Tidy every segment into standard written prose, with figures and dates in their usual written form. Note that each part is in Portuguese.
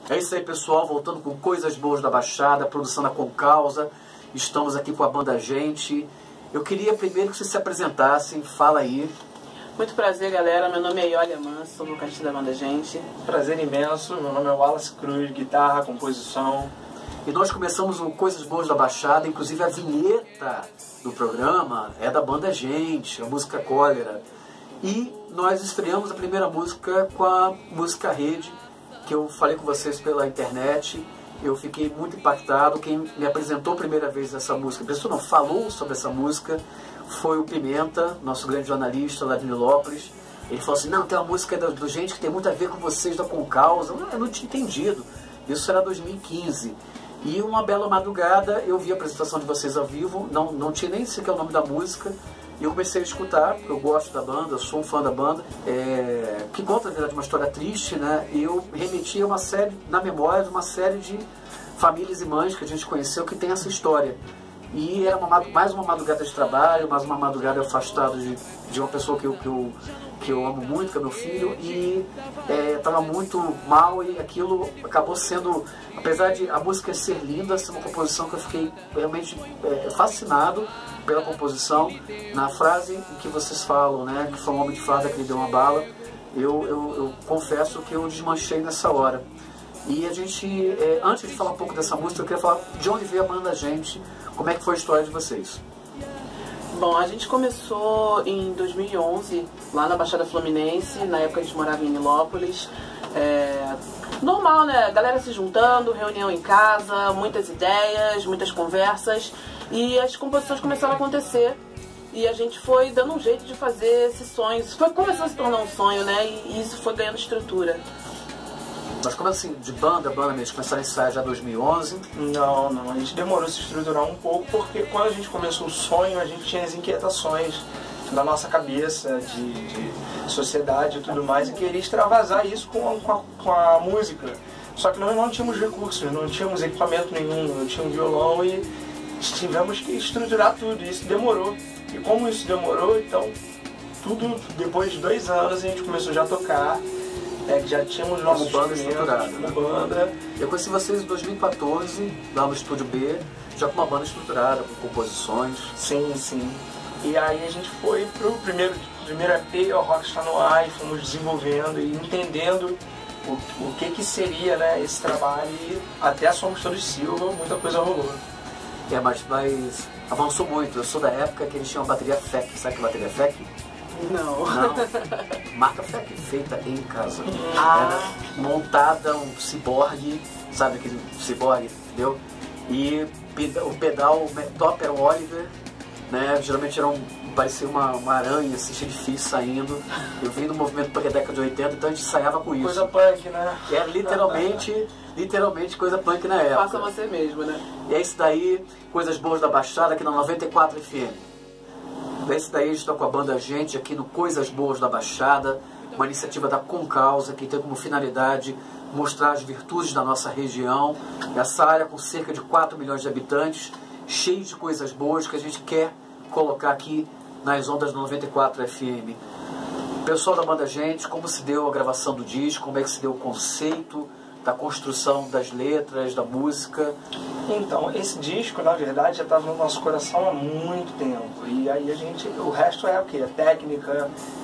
É isso aí, pessoal, voltando com Coisas Boas da Baixada, produção da Concausa. Estamos aqui com a banda Gente. Eu queria primeiro que vocês se apresentassem, fala aí. Muito prazer, galera, meu nome é Ioli Manso, sou vocalista da banda Gente. Prazer imenso, meu nome é Wallace Cruz, guitarra, composição. E nós começamos o Coisas Boas da Baixada, inclusive a vinheta do programa é da banda Gente, a música Cólera. E nós estreamos a primeira música com a música Rede, que eu falei com vocês pela internet. Eu fiquei muito impactado. Quem me apresentou a primeira vez essa música, falou sobre essa música, foi o Pimenta, nosso grande jornalista lá de Nilópolis. Ele falou assim, não, tem uma música do Gente que tem muito a ver com vocês da Concausa. Eu não tinha entendido. Isso era 2015. E uma bela madrugada eu vi a apresentação de vocês ao vivo, não tinha nem sequer o nome da música. E eu comecei a escutar, porque eu gosto da banda, eu sou um fã da banda, que conta, na verdade, uma história triste, né? E eu remeti a uma série, na memória, de uma série de famílias e mães que a gente conheceu que tem essa história. E era mais uma madrugada de trabalho, mais uma madrugada afastado de uma pessoa que eu amo muito, que é meu filho, e estava muito mal, e aquilo acabou sendo, apesar de a música ser linda, ser uma composição que eu fiquei realmente fascinado pela composição. Na frase em que vocês falam, né, que foi um homem de farda que lhe deu uma bala, eu confesso que eu desmanchei nessa hora. E a gente, antes de falar um pouco dessa música, eu queria falar de onde veio a banda Gente, como é que foi a história de vocês? Bom, a gente começou em 2011, lá na Baixada Fluminense, na época a gente morava em Nilópolis. Normal, né? Galera se juntando, reunião em casa, muitas ideias, muitas conversas, e as composições começaram a acontecer. E a gente foi dando um jeito de fazer esses sonhos. Isso foi começando a se tornar um sonho, né? E isso foi ganhando estrutura. Mas como assim, de banda mesmo, começaram a ensaiar já em 2011? Não, a gente demorou a se estruturar um pouco, porque quando a gente começou o sonho, a gente tinha as inquietações da nossa cabeça, de sociedade e tudo mais, e queria extravasar isso com a música. Só que nós não tínhamos recursos, não tínhamos equipamento nenhum, não tínhamos violão, e tivemos que estruturar tudo, e isso demorou. E como isso demorou, então, tudo depois de 2 anos a gente começou já a tocar. Já tínhamos nossa banda estruturada, né? Banda. Eu conheci vocês em 2014, lá no Estúdio B, já com uma banda estruturada, com composições. Sim. E aí a gente foi pro primeiro EP, o Rock Está No Ar, e fomos desenvolvendo e entendendo o que seria, né, esse trabalho, e até Somos Todos Silva, muita coisa rolou. Mas avançou muito. Eu sou da época que eles tinham a bateria FEC. Sabe que bateria FEC? Não. Marca FEC, feita em casa. Era montada um ciborgue, sabe aquele ciborgue, entendeu? E o pedal top era o Oliver, né? Geralmente parecia uma aranha, assim, cheia de fios saindo. Eu vim do movimento para a década de 80, então a gente ensaiava com isso. Coisa punk, né? Era literalmente coisa punk na época. Faça você mesmo, né? E é isso daí, Coisas Boas da Baixada, aqui na 94 FM. Esse daí a gente está com a banda Gente aqui no Coisas Boas da Baixada, uma iniciativa da Concausa que tem como finalidade mostrar as virtudes da nossa região, essa área com cerca de 4 milhões de habitantes, cheia de coisas boas que a gente quer colocar aqui nas ondas 94 FM. Pessoal da banda Gente, como se deu a gravação do disco, como é que se deu o conceito da construção das letras, da música? Então, esse disco, na verdade, já estava no nosso coração há muito tempo. E aí o resto é o quê? É técnica,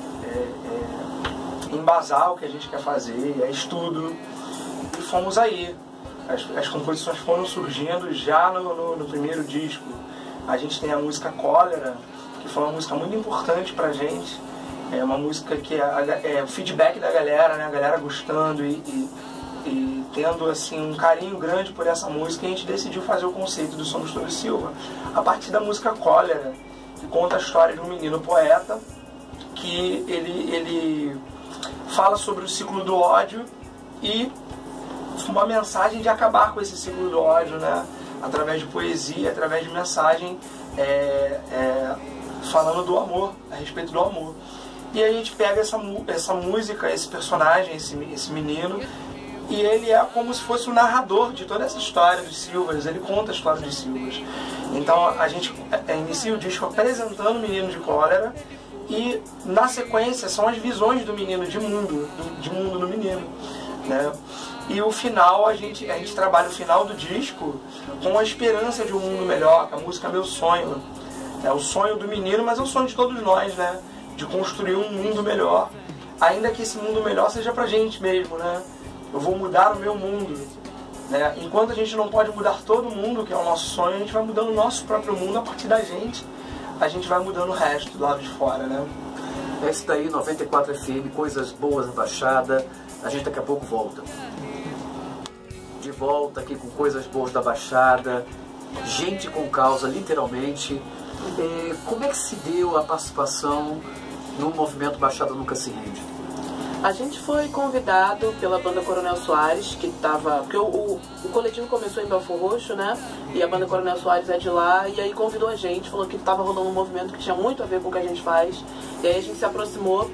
embasar o que a gente quer fazer, é estudo. E fomos aí. As composições foram surgindo já no primeiro disco. A gente tem a música Cólera, que foi uma música muito importante pra gente. É uma música que é o feedback da galera, né? A galera gostando e tendo assim um carinho grande por essa música, e a gente decidiu fazer o conceito do Somos Todos Silva a partir da música Cólera, que conta a história de um menino poeta que ele fala sobre o ciclo do ódio e uma mensagem de acabar com esse ciclo do ódio, né? Através de poesia, através de mensagem falando do amor, a respeito do amor. E a gente pega essa música, esse personagem, esse menino, e ele é como se fosse o narrador de toda essa história dos Silvas, ele conta a história dos Silvas. Então a gente inicia o disco apresentando o menino de Cólera, e na sequência são as visões do menino, de mundo no menino, né? E o final, a gente trabalha o final do disco com a esperança de um mundo melhor, a música Meu Sonho. É o sonho do menino, mas é o sonho de todos nós, né? De construir um mundo melhor, ainda que esse mundo melhor seja pra gente mesmo, né? Eu vou mudar o meu mundo, né? Enquanto a gente não pode mudar todo mundo, que é o nosso sonho, a gente vai mudando o nosso próprio mundo a partir da gente. A gente vai mudando o resto do lado de fora, né? Esse daí, 94 FM, coisas boas na Baixada. A gente daqui a pouco volta. De volta aqui com coisas boas da Baixada. Gente com causa, literalmente. Como é que se deu a participação no movimento Baixada Nunca Se Rende? A gente foi convidado pela banda Coronel Soares, que estava... Porque o coletivo começou em Belfor Roxo, né? E a banda Coronel Soares é de lá, e aí convidou a gente, falou que estava rolando um movimento que tinha muito a ver com o que a gente faz. E aí a gente se aproximou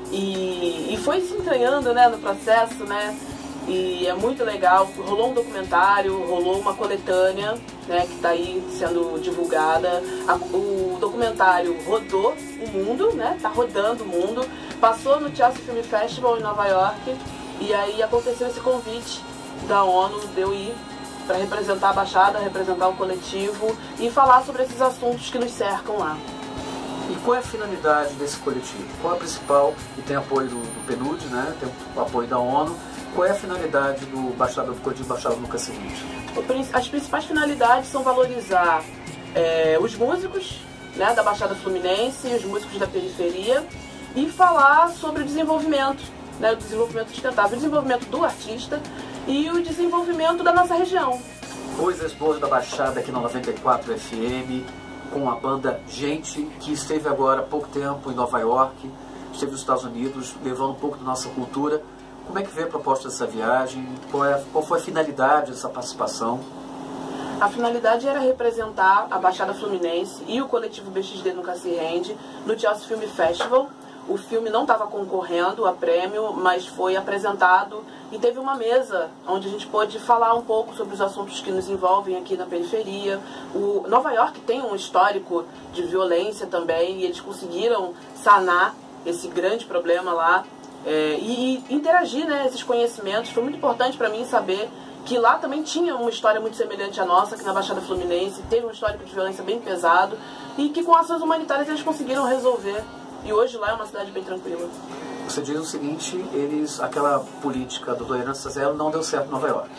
e foi se entranhando, né, no processo, né? E é muito legal. Rolou um documentário, rolou uma coletânea, né, que está aí sendo divulgada. O documentário rodou o mundo, né? Tá rodando o mundo. Passou no Chelsea Film Festival em Nova York. E aí aconteceu esse convite da ONU de eu ir para representar a Baixada, representar o coletivo e falar sobre esses assuntos que nos cercam lá. E qual é a finalidade desse coletivo? Qual é a principal? E tem apoio do PNUD, né? Tem o apoio da ONU. Qual é a finalidade do coletivo Baixada Nunca Se Rende? As principais finalidades são valorizar os músicos, né, da Baixada Fluminense, os músicos da periferia, e falar sobre o desenvolvimento, né, o desenvolvimento sustentável, o desenvolvimento do artista e o desenvolvimento da nossa região. Coisas boas da Baixada aqui na 94 FM, com a banda Gente, que esteve agora há pouco tempo em Nova York, esteve nos Estados Unidos, levando um pouco da nossa cultura. Como é que veio a proposta dessa viagem? Qual foi a finalidade dessa participação? A finalidade era representar a Baixada Fluminense e o coletivo BXD Nunca Se Rende no Chelsea Film Festival. O filme não estava concorrendo a prêmio, mas foi apresentado e teve uma mesa onde a gente pôde falar um pouco sobre os assuntos que nos envolvem aqui na periferia. O Nova York tem um histórico de violência também e eles conseguiram sanar esse grande problema lá. E interagir, né, esses conhecimentos. Foi muito importante para mim saber que lá também tinha uma história muito semelhante à nossa, que na Baixada Fluminense teve um histórico de violência bem pesado e que com ações humanitárias eles conseguiram resolver. E hoje lá é uma cidade bem tranquila. Você diz o seguinte, aquela política do tolerância zero não deu certo em Nova York.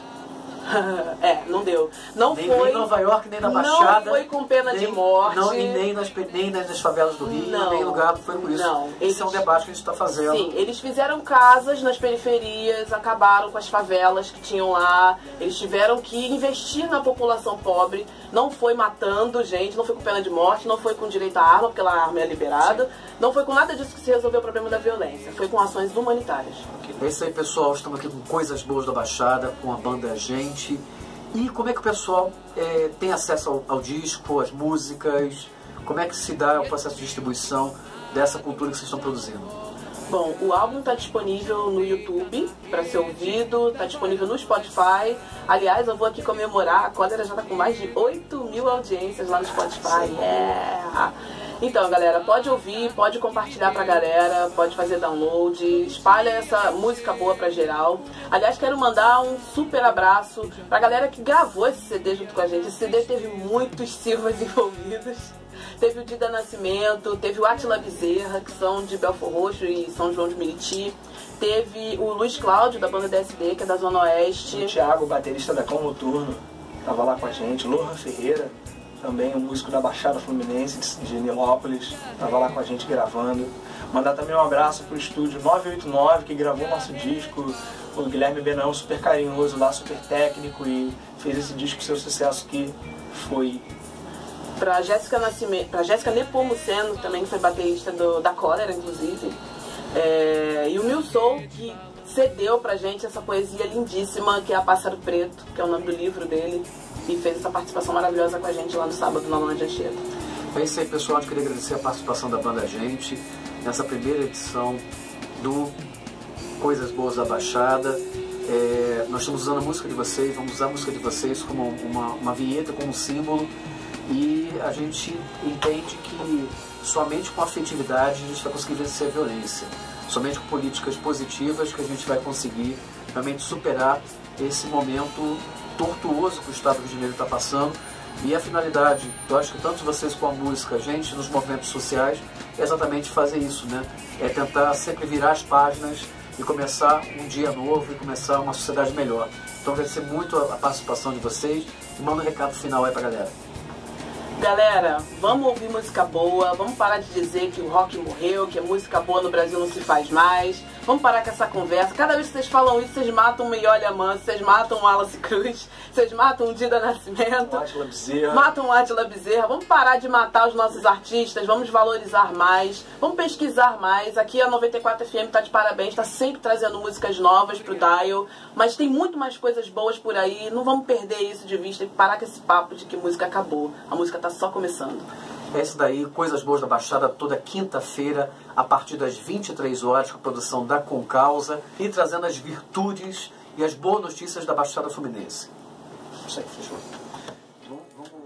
Não deu. Nem em Nova York, nem na Baixada. Não foi com pena de morte. Nem nas favelas do Rio, nem em lugar foi por isso. Esse é um debate que a gente está fazendo. Sim, eles fizeram casas nas periferias, acabaram com as favelas que tinham lá. Eles tiveram que investir na população pobre. Não foi matando gente, não foi com pena de morte, não foi com direito à arma, porque a arma é liberada. Sim. Não foi com nada disso que se resolveu o problema da violência. Foi com ações humanitárias. É isso aí, pessoal. Estamos aqui com Coisas Boas da Baixada, com a banda Gente. E como é que o pessoal tem acesso ao disco, às músicas? Como é que se dá o processo de distribuição dessa cultura que vocês estão produzindo? Bom, o álbum está disponível no YouTube para ser ouvido, está disponível no Spotify. Aliás, eu vou aqui comemorar, a Cólera já está com mais de 8.000 audiências lá no Spotify. Então, galera, pode ouvir, pode compartilhar pra galera, pode fazer download, espalha essa música boa pra geral. Aliás, quero mandar um super abraço pra galera que gravou esse CD junto com a gente. Esse CD teve muitos Silvas envolvidos. Teve o Dida Nascimento, teve o Átila Bezerra, que são de Belfor Roxo e São João de Meriti. Teve o Luiz Cláudio, da banda DSD, que é da Zona Oeste. O Thiago, baterista da Cão Noturno, tava lá com a gente. Lohan Ferreira, também um músico da Baixada Fluminense, de Nilópolis, tava lá com a gente gravando. Mandar também um abraço pro estúdio 989, que gravou nosso disco. O Guilherme Benão, super carinhoso lá, super técnico, e fez esse disco seu sucesso que foi. Pra Jéssica Nepomuceno, também, que foi baterista da Cólera, inclusive. E o Milson, que cedeu pra gente essa poesia lindíssima, que é A Pássaro Preto, que é o nome do livro dele, e fez essa participação maravilhosa com a gente lá no sábado na Lona de Anchieta. É isso aí, pessoal. Eu queria agradecer a participação da banda Gente nessa primeira edição do Coisas Boas da Baixada. Nós estamos usando a música de vocês, vamos usar a música de vocês como uma vinheta, como um símbolo, e a gente entende que somente com afetividade a gente vai conseguir vencer a violência. Somente com políticas positivas que a gente vai conseguir realmente superar esse momento tortuoso que o Estado do Rio de Janeiro está passando. E a finalidade, eu acho que tanto vocês com a música, a gente nos movimentos sociais, é exatamente fazer isso, né? É tentar sempre virar as páginas e começar um dia novo e começar uma sociedade melhor. Então agradecer muito a participação de vocês e manda um recado final aí pra galera. Galera, vamos ouvir música boa, vamos parar de dizer que o rock morreu, que a música boa no Brasil não se faz mais. Vamos parar com essa conversa. Cada vez que vocês falam isso, vocês matam o Miole Amâncio, vocês matam o Wallace Cruz, vocês matam o Dida Nascimento, matam o Átila Bezerra. Vamos parar de matar os nossos artistas, vamos valorizar mais, vamos pesquisar mais. Aqui a 94 FM tá de parabéns, está sempre trazendo músicas novas pro Dial, mas tem muito mais coisas boas por aí. Não vamos perder isso de vista e parar com esse papo de que música acabou. A música tá só começando. É isso daí, Coisas Boas da Baixada, toda quinta-feira, a partir das 23 horas, com a produção da Concausa, e trazendo as virtudes e as boas notícias da Baixada Fluminense. Isso aí, fechou. Vamos